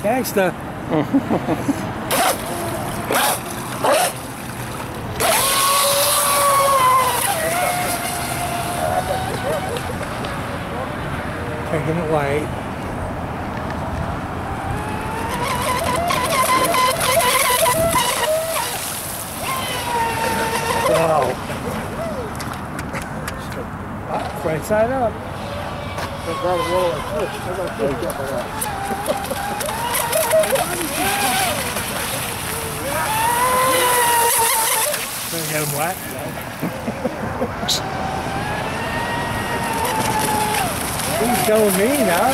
Gangsta. Taking it light. Wow. Right side up. Gonna get him wet. He's going mean, huh?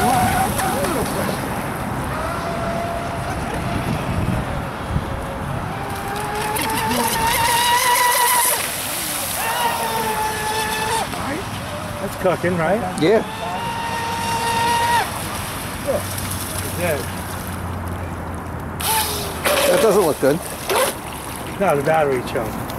That's cooking, right? Yeah. Yeah. That doesn't look good. No, the battery choke.